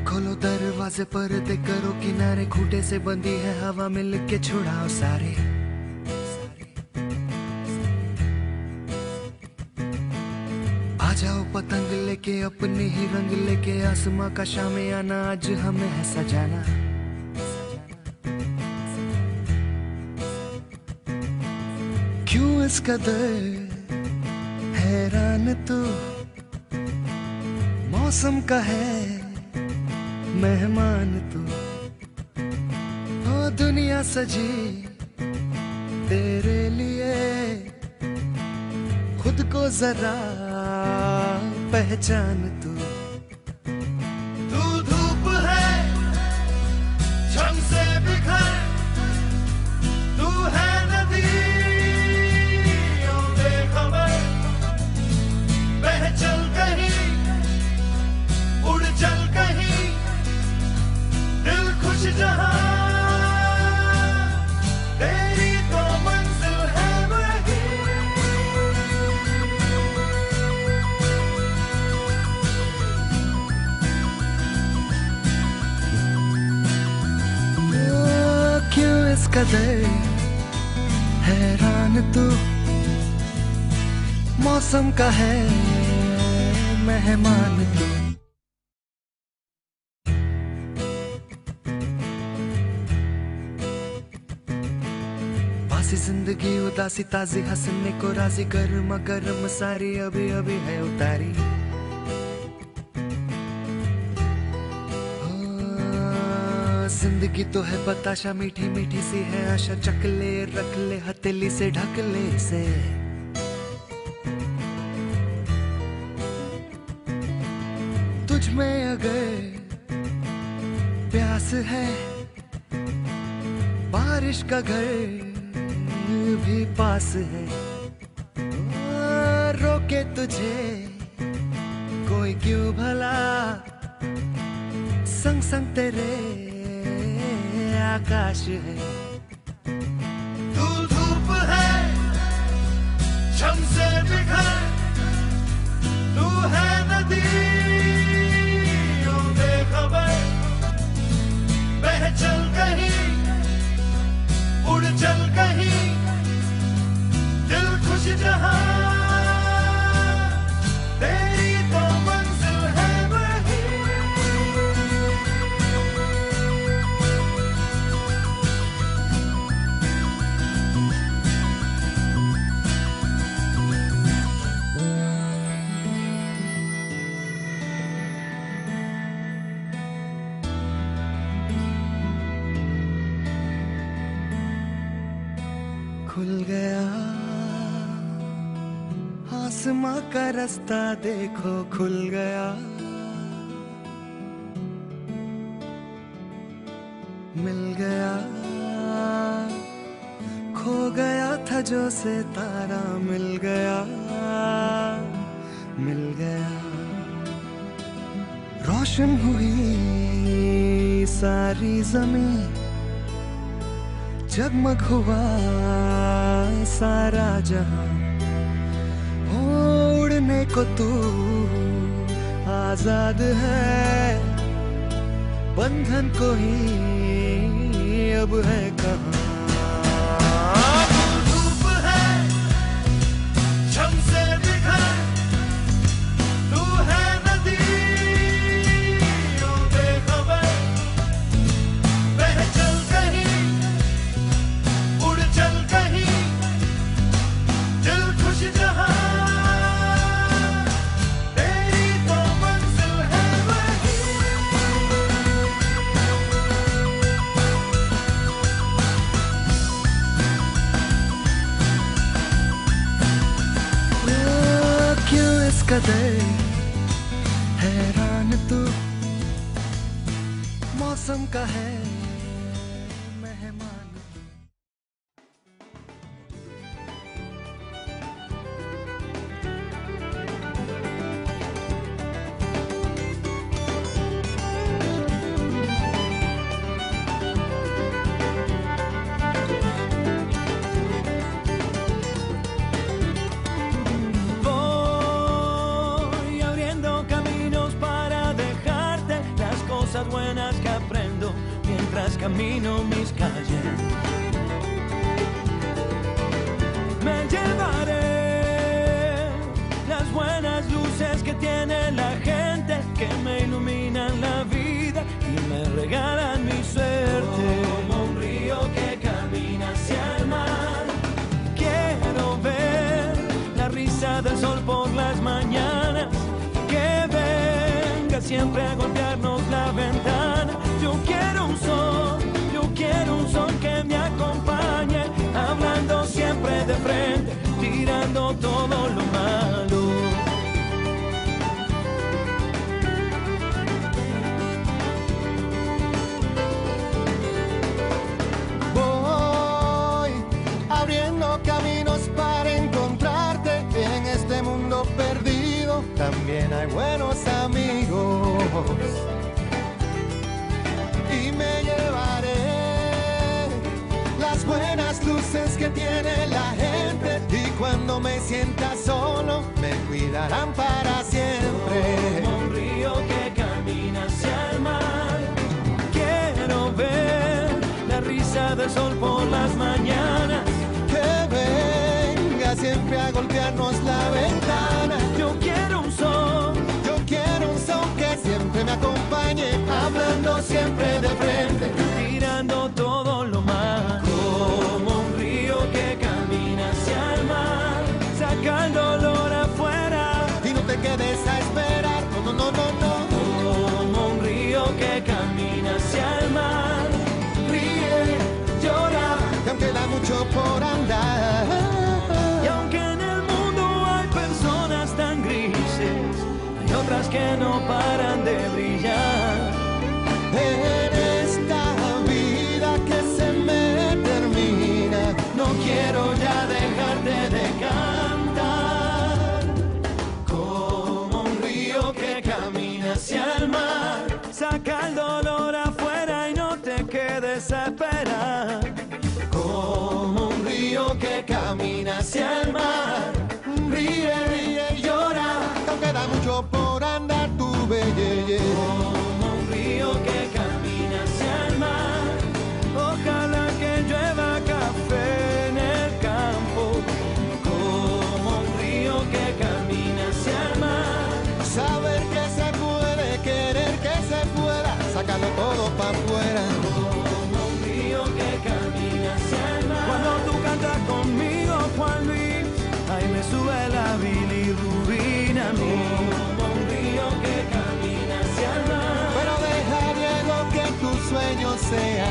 खोलो दरवाजे पर्दे करो किनारे, खूंटे से बंदी है हवा मिल के छुड़ाओ सारे। आ जाओ पतंग लेके अपने ही रंग लेके, आसमां का शामे आना आज हमें है सजाना। क्यों इस कदर हैरान तू, मौसम का है मेहमान तू। ओ दुनिया सजी तेरे लिए, खुद को जरा पहचान तू। तू धूप है झम से बिखर, तू है नदी ओ बेखबर, बह चल कहीं उड़ चल कहीं, दिल खुश जहां तेरी तो मंजिल है वही। ओ क्यों इस कदर हैरान तू, मौसम का है मेहमान तू। बासी जिंदगी उदासी ताजी हंसने को राजी, गर्मा गर्म सारी अभी अभी है उतारी। जिंदगी तो है बताशा मीठी मीठी सी है आशा, चक ले रख ले हथेली से ढक ले इसे। तुझ में अगर प्यास है, बारिश का घर भी पास है। रोके तुझे कोई क्यों भला, संग संग तेरे आकाश है। तू धूप है झम से बिखर, तू है नदी ओ बेखबर, बह चल कहीं उड़ चल कहीं, दिल खुश जहां तेरी तो मंजिल है वही। खुल गया आसमां का रास्ता देखो, खुल गया मिल गया, खो गया था जो सितारा, मिल गया मिल गया। रोशन हुई सारी जमीन, जगमग हुआ सारा जहां। उड़ने को तू आजाद है, बंधन को ही अब है कहां। धूप है झम से बिखर, तू है नदी ओ बेखबर, बह चल कहीं उड़ चल कहीं, दिल खुश जहां तेरी तो मंजिल है वही। क्यों इस कदर हैरान तू, मौसम का है मेहमान तू। camino mis calles. Me llevaré las buenas luces que tiene la gente, que me iluminan la vida y me regalan mi suerte. Como un río que camina hacia el mar, quiero ver la risa del sol por las mañanas, que venga siempre a golpearnos la ventana. Yo quiero un sol que me acompañe, hablando siempre de frente, tirando todo lo malo. Voy abriendo caminos para encontrarte en este mundo perdido. También hay buenos amigos. Y me llevaré las buenas luces que tiene la gente, y cuando me sienta solo me cuidarán para siempre. Como un río que camina hacia el mar, quiero ver la risa del sol por las mañanas, Que venga siempre a golpearnos la ventana. yo quiero un sol Que siempre me acompañe, hablando siempre de frente, tirando todo lo malo. Como un río que camina hacia el mar, saca el dolor afuera y no te quedes a esperar. No, no, no, no, no. como un río que camina hacia el mar, ríe, llora, Que aún queda mucho por andar, y aunque en el mundo hay personas tan grises, hay otras que no paran de brillar. en esta vida que se me termina, No quiero ya dejarte de cantar. Como un río que camina hacia el mar, saca el dolor afuera y no te quedes a esperar. Como un río que camina hacia el mar, ríe, ríe y llora. aún queda mucho por andar, tu belleza. Como un río que camina hacia el mar, ojalá que llueva café en el campo. Como un río que camina hacia el mar, Saber que se puede, querer que se pueda, sacarlo todo para afuera. como un río que camina hacia el mar. Cuando tú cantas conmigo, Juan Luis, ahí me sube la bilirrubina a mí. Como un río que camina hacia el mar, Pero deja, Diego, que tus sueños sean